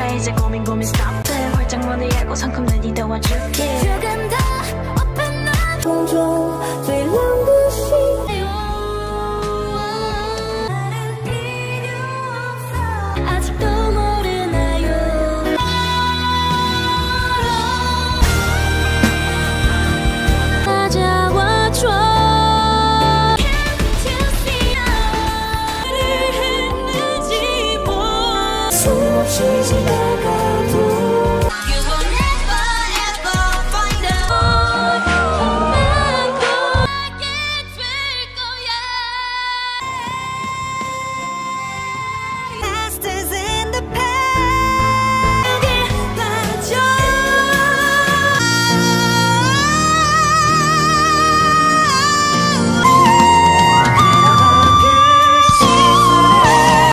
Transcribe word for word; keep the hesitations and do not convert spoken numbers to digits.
나 이제 고민 고민 stop it 활짝 문을 열고 성큼 내니 도와줄게 조금 더 open up 종종最冷的心아직도 모르나요 찾아와줘 수없이 지나